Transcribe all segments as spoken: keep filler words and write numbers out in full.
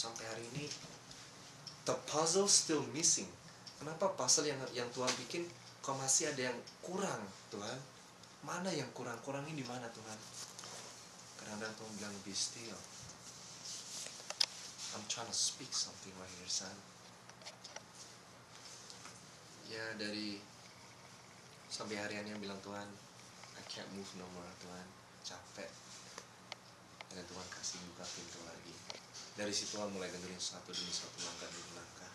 sampai hari ini the puzzle still missing. Kenapa puzzle yang yang Tuhan bikin kok masih ada yang kurang, Tuhan? Mana yang kurang? Kurangnya di mana, Tuhan? Kadang-kadang Tuhan bilang, be still. I'm trying to speak something right here, son. Ya, dari sampai harian yang bilang, Tuhan, I can't move no more, Tuhan. Capek. Dan Tuhan kasih buka pintu lagi. Dari situ mulai dengerin satu demi satu langkah demi langkah.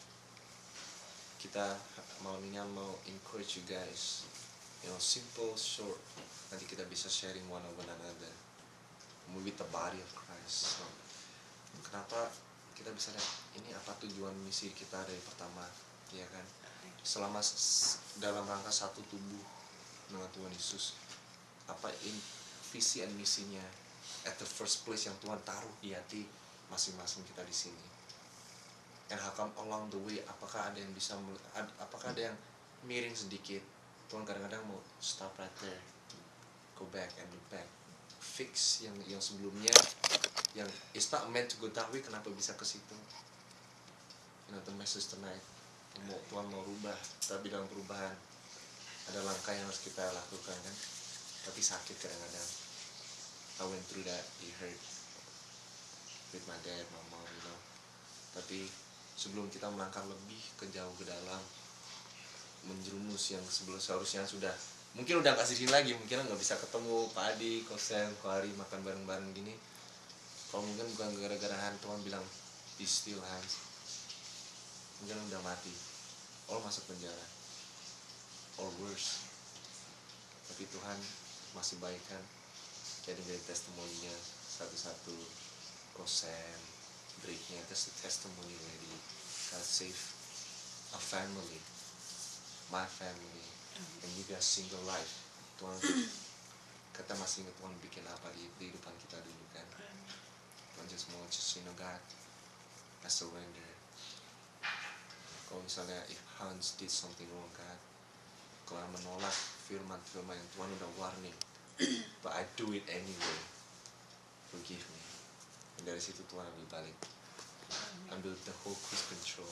Kita malam ini mau encourage you guys, you know, simple, short. Nanti kita bisa sharing one on one another with the body of Christ. So, kenapa kita bisa lihat ini apa tujuan misi kita dari pertama, ya kan? Selama dalam rangka satu tubuh dengan Tuhan Yesus, apa in, visi dan misinya at the first place yang Tuhan taruh di hati masing-masing kita di sini. And how come along the way, apakah ada yang bisa, apakah ada yang miring sedikit? Tuhan kadang-kadang mau stop right there, go back and look back, fix yang yang sebelumnya, yang it's not meant to go that way. Kenapa bisa ke situ? You know, the message tonight, mau, Tuhan mau rubah, tapi dalam perubahan ada langkah yang harus kita lakukan kan? Tapi sakit kadang-kadang. I went through that, it hurt with my dad, my mom, you know. Tapi sebelum kita melangkah lebih ke jauh ke dalam, menjerumus yang sebelum seharusnya sudah mungkin udah gak sini lagi, mungkin nggak bisa ketemu Pak Adi, Kosen, Ko Hari makan bareng-bareng gini. Kalau mungkin bukan gara-gara Han, Tuhan bilang be still Hans, mungkin udah mati, all masuk penjara, all worse. Tapi Tuhan masih baik kan, jadi dari testimoninya satu-satu, Kosen, breaknya, that's the testimony already. God save a family, my family, and you guys single life. Tuhan, kita masih ingat Tuhan bikin apa di kehidupan kita dulu kan. Tuhan just mau just, you know, God, I surrender. Kalau misalnya if Hans did something wrong, God, kalau menolak firman-firman yang Tuhan udah warning, but I do it anyway, forgive me. Dan dari situ Tuhan ambil balik, ambil the whole cruise control.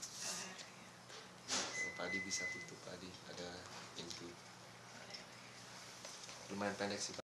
Padi bisa tutup, Padi ada input lumayan pendek sih.